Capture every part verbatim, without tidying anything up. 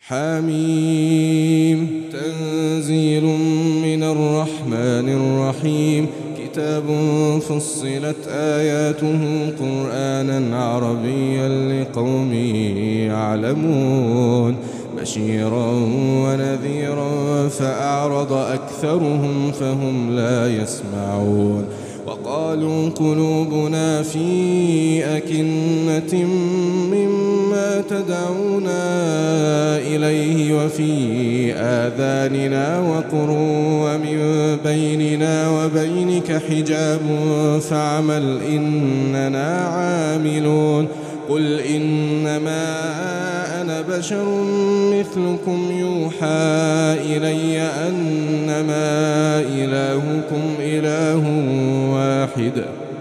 حميم تنزيل من الرحمن الرحيم كتاب فصلت آياته قرآنا عربيا لقوم يعلمون بشيرا ونذيرا فأعرض أكثرهم فهم لا يسمعون وقالوا قلوبنا في أكنة مما تدعونا إليه وفي آذاننا وقر ومن بيننا وبينك حجاب فاعمل إننا عاملون قل إنما أنا بشر مثلكم يوحى إلي أنما إلهكم إله واحد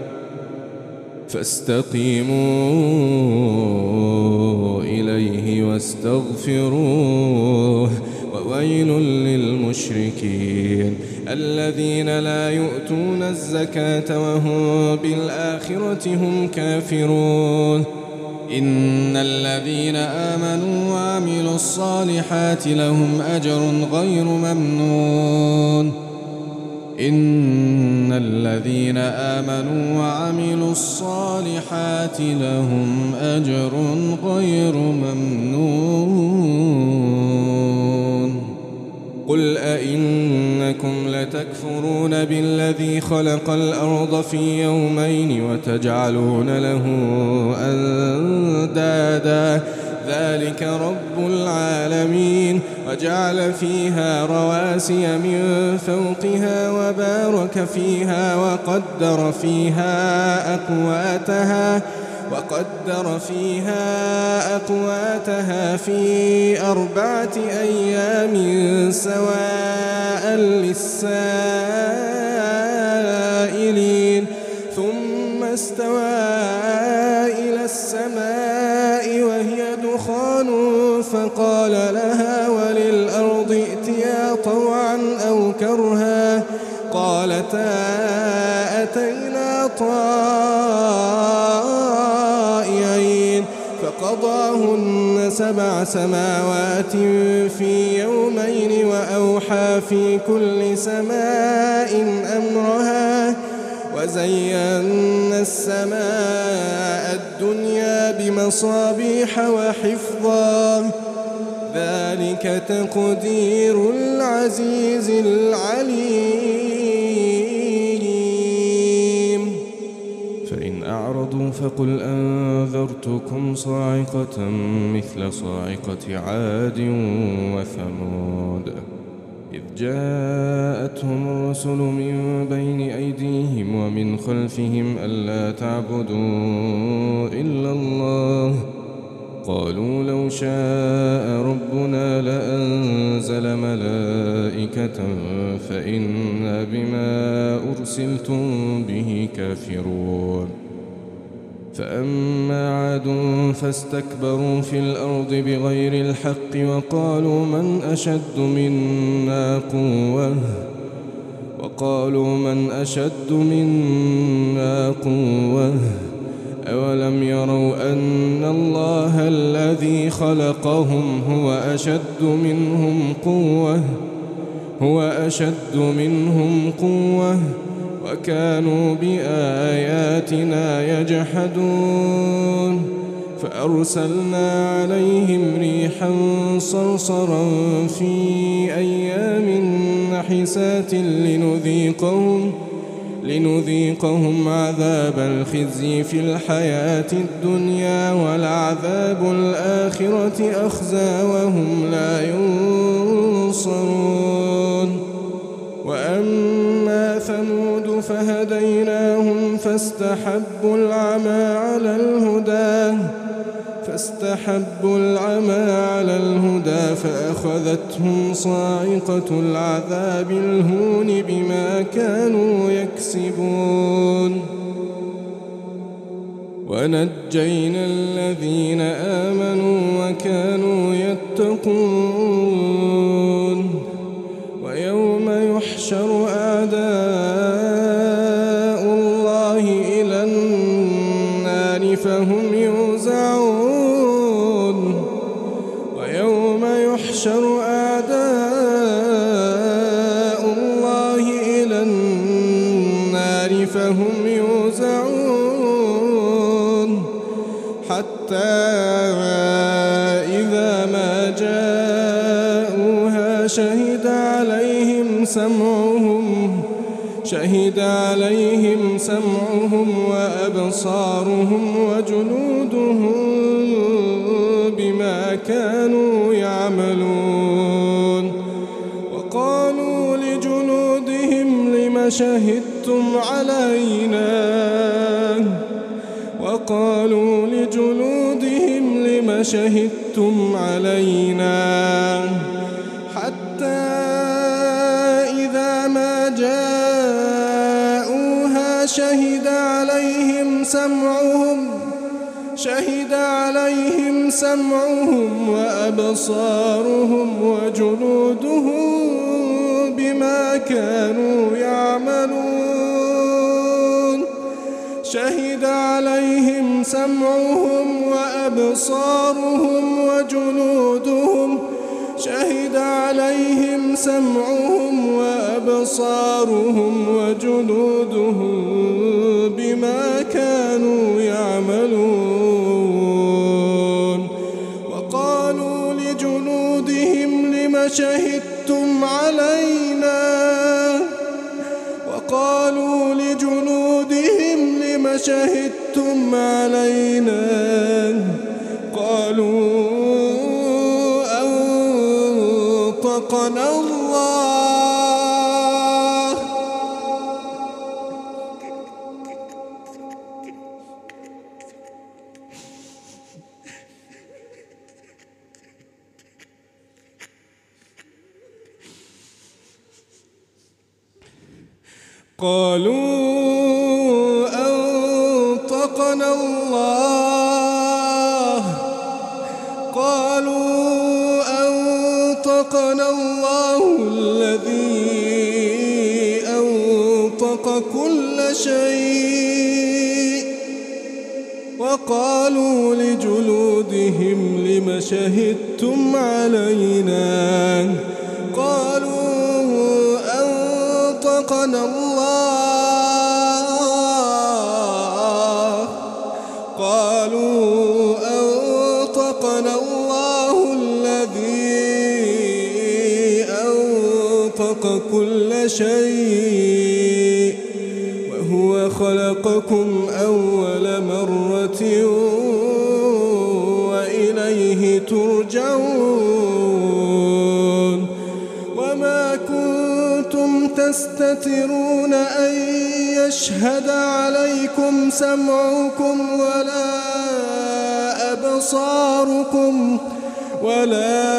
فاستقيموا إليه واستغفروه وويل للمشركين الذين لا يؤتون الزكاة وهم بالآخرة هم كافرون إن الذين آمنوا وعملوا الصالحات لهم أجر غير ممنون إن الذين آمنوا وعملوا الصالحات لهم أجر غير ممنون قل أئنكم لتكفرون بالذي خلق الأرض في يومين وتجعلون له أندادا ذلك رب العالمين وجعل فيها رواسي من فوقها وبارك فيها وقدر فيها أقواتها وقدر فيها أقواتها في أربعة أيام سواء للسائلين ثم استوى إلى السماء وهي دخان فقال لها وللأرض ائتيا طوعا أو كرها قالتا أتينا طائعين فقضاهن سبع سماوات في يومين وأوحى في كل سماء أمرها وزينا السماء الدنيا بمصابيح وحفظا ذلك تقدير العزيز العليم فإن أعرضوا فقل أنذرتكم صاعقة مثل صاعقة عاد وثمود إذ جاءتهم الرسل من بين أيديهم ومن خلفهم ألا تعبدوا إلا الله قالوا لو شاء ربنا لأنزل ملائكة فإنا بما أرسلتم به كافرون فأما عاد فاستكبروا في الأرض بغير الحق وقالوا من أشد منا قوة وقالوا من أشد منا قوة أولم يروا أن الله الذي خلقهم هو أشد منهم قوة هو أشد منهم قوة وكانوا بآياتنا يجحدون فأرسلنا عليهم ريحا صرصرا في أيام نحسات لنذيقهم لنذيقهم عذاب الخزي في الحياة الدنيا ولعذاب الآخرة أخزى وهم لا ينصرون وأما ثمود فهديناهم فاستحبوا العمى على الهدى فاستحبوا العمى على الهدى فأخذتهم صاعقة العذاب الهون بما كانوا يكسبون ونجينا الذين آمنوا وكانوا يتقون ويوم يحشر أعداء الله إلى النار فهم يوزعون ويوم يحشر أعداء الله إلى النار فهم يوزعون حتى إذا ما جاءوها شهد عليهم سمعهم شهد عليهم سمعهم وأبصارهم وجلودهم بما كانوا يعملون. وقالوا لجلودهم لم شهدتم علينا وقالوا لجلودهم لم شهدتم علينا حتى إذا ما جاءوها شهد عليهم سمعهم شهد عليهم سمعهم وأبصارهم وجلودهم بما كانوا يعملون. شهد عليهم سمعهم وأبصارهم وجلودهم شهد عليهم سمعهم وأبصارهم وجلودهم بما كانوا يعملون. وقالوا لجلودهم لم شهدتم علينا وقالوا لجلودهم لم شهدتم علينا قالوا أنطقنا الله قالوا أنطقنا الله قالوا أنطقنا الله الذي أنطق كل شيء. وقالوا لجلودهم لم شهدتم علينا قالوا أنطقنا الله قالوا أنطقنا الله الذي أنطق كل شيء وهو خلقكم أول مرة وإليه ترجعون. وما كنتم تستترون أن يشهد عليكم سمعكم ولا أبصاركم ولا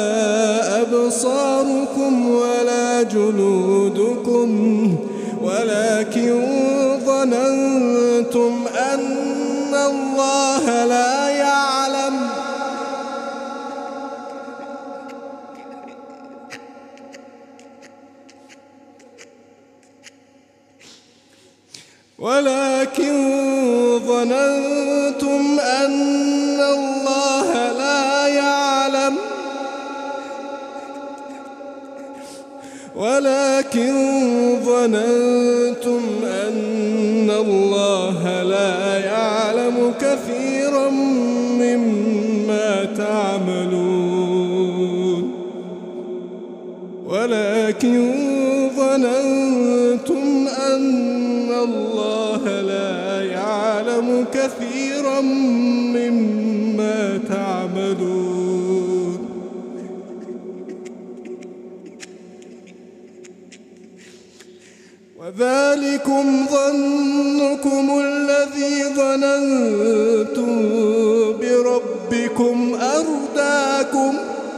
أبصاركم ولا جلودكم ولكن ظننتم أن الله لا يعلم ولكن ظننتم أن الله لا يعلم ولكن ظننتم أن الله لا يعلم كثيرا مما تعملون ولكن ظننتم أن الله لا يعلم كثيرا مما تعملون. وذلكم ظنكم الذي ظننتم بربكم أرداكم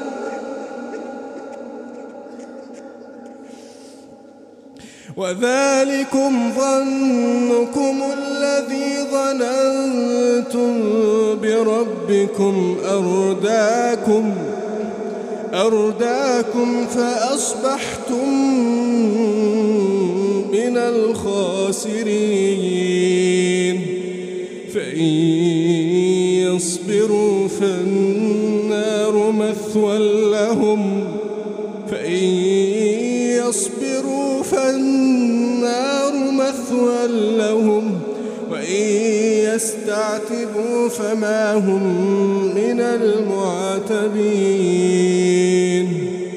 وذلكم ظنكم الذي ظننتم بربكم أرداكم أرداكم فأصبحتم من الخاسرين. فإن يصبروا فالنار مثوى مثوى لهم فإن يصبروا فالنار مثوى لهم وإن يستعتبوا فما هم من المعتبين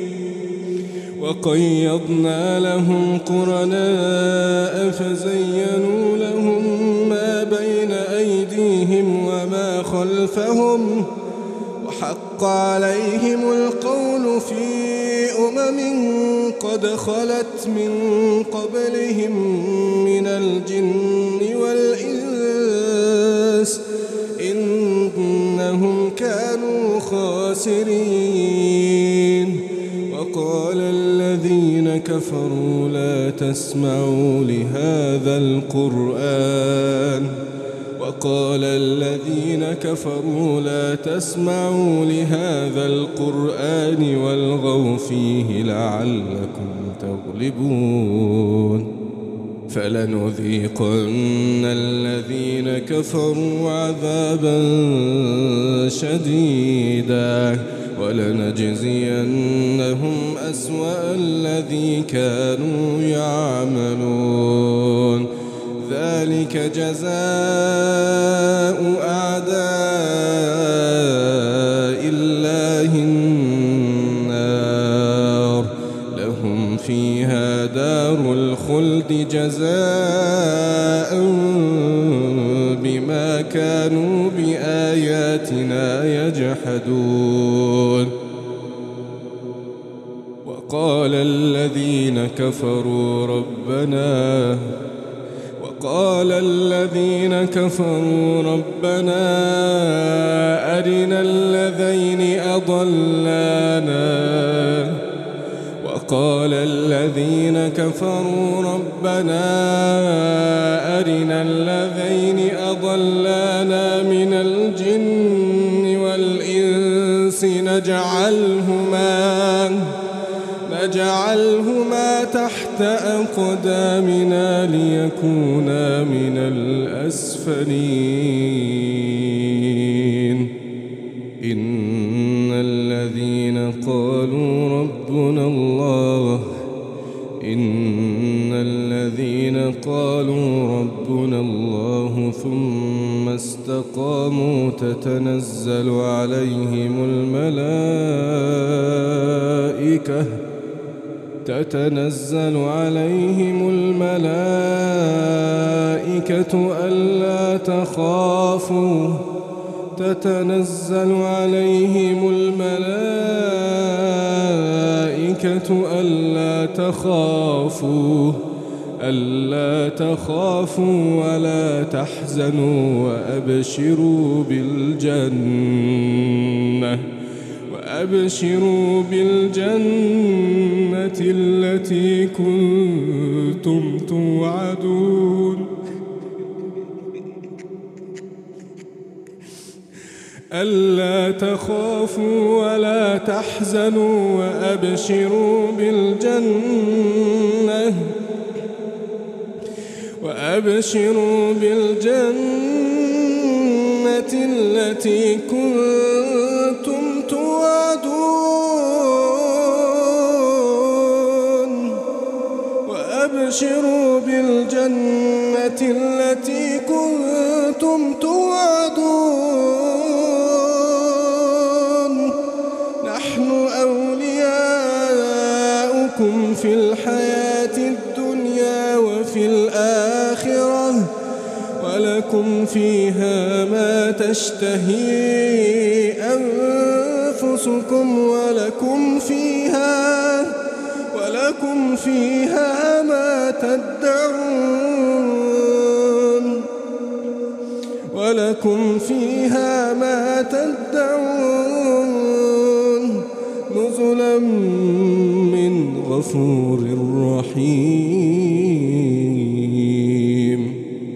وقيضنا لهم قرناء فزينوا لهم ما بين أيديهم وما خلفهم وحق عليهم القول في أمم قد خلت من قبلهم من الجن والإنس إنهم كانوا خاسرين وقال الذين كفروا لا تسمعوا لهذا القرآن وقال الذين كفروا لا تسمعوا لهذا القرآن والغوا فيه لعلكم تغلبون فلنذيقن الذين كفروا عذابا شديدا ولنجزينهم أسوأ الذي كانوا يعملون ذلك جزاء أعداء الله النار لهم فيها دار الخلد جزاء بما كانوا بآياتنا يجحدون وقال الذين كفروا ربنا وقال الذين كفروا ربنا أرنا الذين أضلانا وقال الذين كفروا ربنا أرنا الذين أضلانا من الجن والإنس نجعلهما نجعلهما تحت أقدامنا ليكونا من الأسفلين إن الذين قالوا ربنا الله إن الذين قالوا ربنا الله ثم استقاموا تتنزل عليهم الملائكة تتنزل عليهم الملائكة ألا تخافوا تتنزل عليهم الملائكة ألا تخافوا ألا تخافوا ولا تحزنوا وأبشروا بالجنة وأبشروا بالجنة التي كنتم توعدون ألا تخافوا ولا تحزنوا وأبشروا بالجنة وأبشروا بالجنة التي كنتم توعدون وأبشروا بالجنة التي كنتم توعدون نحن أولياؤكم في الحياة الدنيا وفي الآخرة ولكم فيها ما تشتهي أنفسكم ولكم فيها ولكم فيها ما تدعون ولكم فيها ما تدعون نزلا من غفور رحيم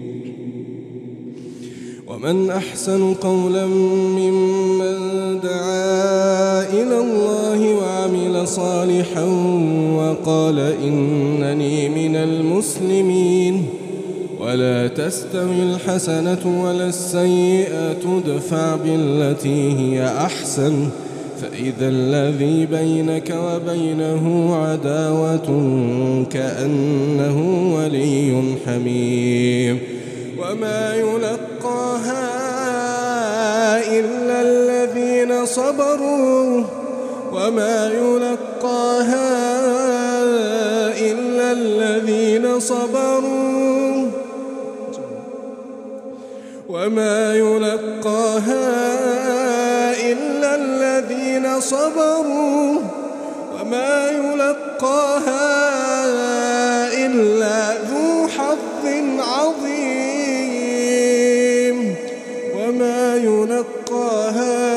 ومن أحسن قولا ممن دعا إلى الله وعمل صالحا وقال إنني من المسلمين ولا تستوي الحسنة ولا السيئة ادفع بالتي هي أحسن فإذا الذي بينك وبينه عداوة كأنه ولي حميم وما يلقاها إلا الذين صبروا وما يلقاها إلا الذين صبروا وما يلقاها إلا الذين صبروا وما يلقاها إلا ذو حظ عظيم وما يلقاها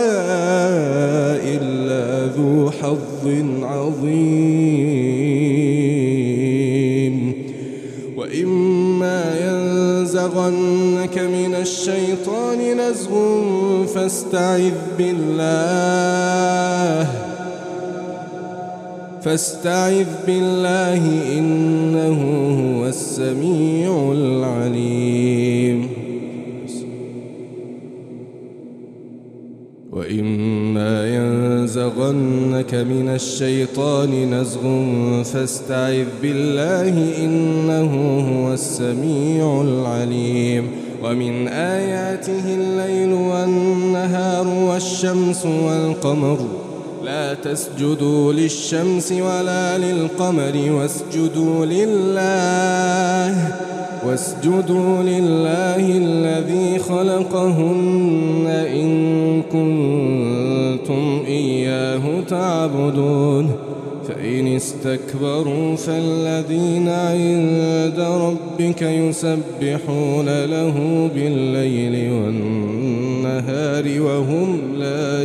إلا ذو حظ عظيم وإما ينزغنك من الشيطان نزغ فاستعذ بالله فاستعذ بالله إنه هو السميع العليم وإما ينزغنك من الشيطان نزغ فاستعذ بالله إنه هو السميع العليم ومن آياته الليل والنهار والشمس والقمر لا تسجدوا للشمس ولا للقمر واسجدوا لله واسجدوا لله الذي خلقهن إن كنتم إياه تعبدون فإن استكبروا فالذين عند ربك يسبحون له بالليل والنهار وهم لا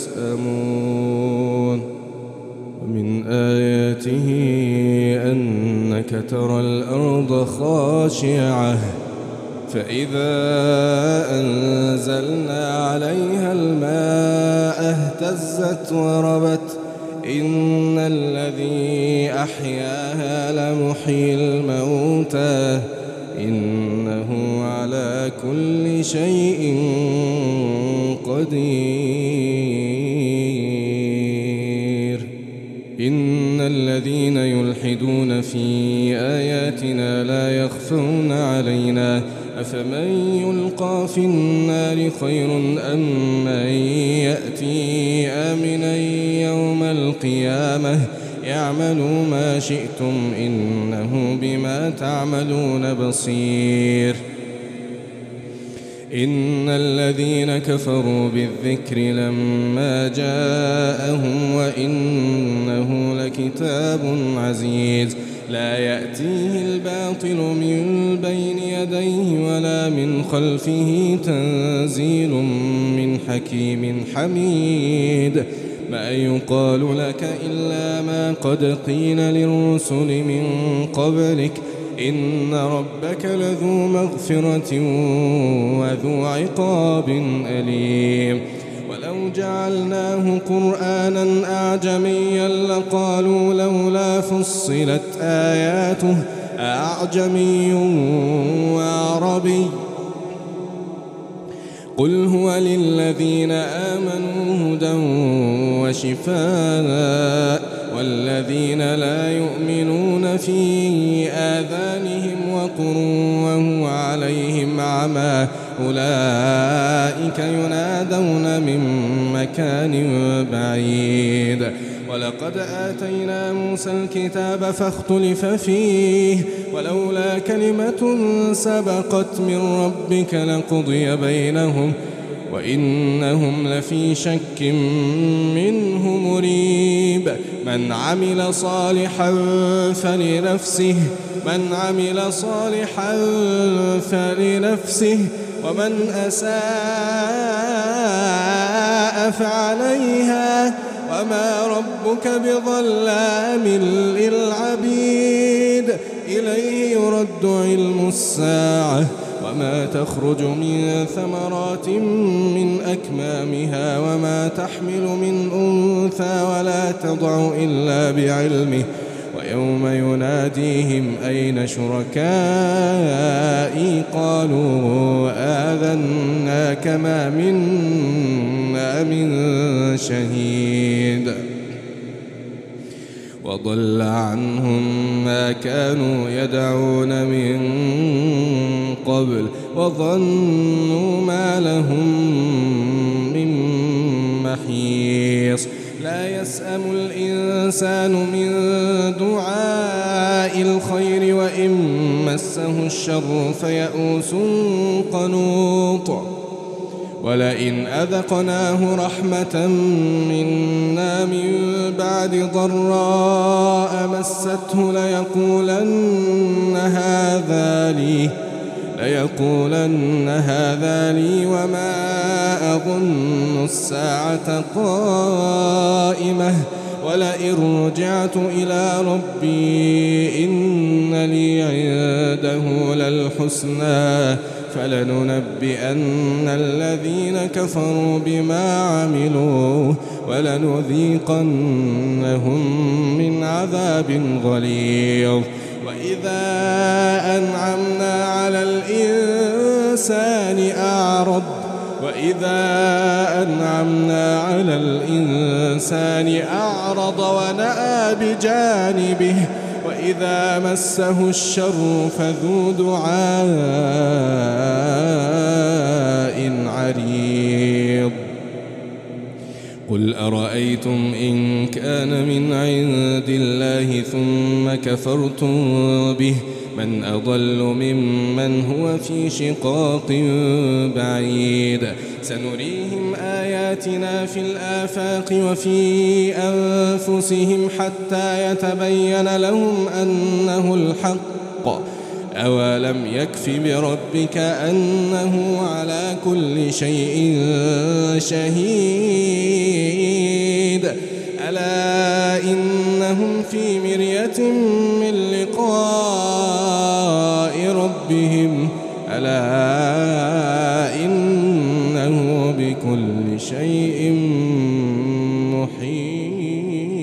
يسأمون ومن آياته أنك ترى الأرض خاشعة فإذا أنزلنا عليها الماء اهتزت وربت إن الذي أحياها لمحيي الموتى إنه على كل شيء قدير إن الذين يلحدون في آياتنا لا يخفون علينا أفمن يلقى في النار خير أم من يأتي آمنا يوم القيامة اعملوا ما شئتم إنه بما تعملون بصير إن الذين كفروا بالذكر لما جاءهم وإنه لكتاب عزيز لا يأتيه الباطل من بين يديه ولا من خلفه تنزيل من حكيم حميد ما يقال لك إلا ما قد قيل للرسل من قبلك إن ربك لذو مغفرة وذو عقاب أليم ولو جعلناه قرآنا أعجميا لقالوا لولا فصلت آياته أعجمي وعربي قل هو للذين آمنوا هدى وشفاء والذين لا يؤمنون في آذانهم وقر وهو عليهم عمى أولئك ينادون من مكان بعيد ولقد آتينا موسى الكتاب فاختلف فيه ولولا كلمة سبقت من ربك لقضي بينهم وإنهم لفي شك منه مريب من عمل صالحا فلنفسه من عمل صالحا فلنفسه ومن أساء فعليها وما ربك بظلام للعبيد إليه يرد علم الساعة وما تخرج من ثمرات من أكمامها وما تحمل من أنثى ولا تضع إلا بعلمه ويوم يناديهم أين شركائي قالوا آذناك ما منا من شهيد وضل عنهم ما كانوا يدعون من قبل وظنوا ما لهم من محيص لا يسأم الإنسان من دعاء الخير وإن مسه الشر فيئوس قنوط ولئن أذقناه رحمة منا من بعد ضراء مسته ليقولن هذا لي ليقولن هذا لي وما أظن الساعة قائمة ولئن رجعت إلى ربي إن لي عنده للحسنى فلننبئن الذين كفروا بما عملوا ولنذيقنهم من عذاب غليظ وإذا أنعمنا على الإنسان أعرض وإذا أنعمنا على الإنسان أعرض ونأى بجانبه وإذا مسه الشر فذو دعاء عريض قل أرأيتم إن كان من عند الله ثم كفرتم به من أضل ممن هو في شقاق بعيد سنريهم آياتنا في الآفاق وفي أنفسهم حتى يتبين لهم أنه الحق أولم يكف بربك أنه على كل شيء شهيد ألا إنهم في مرية من لقاء ربهم ألا إنه بكل شيء محيط.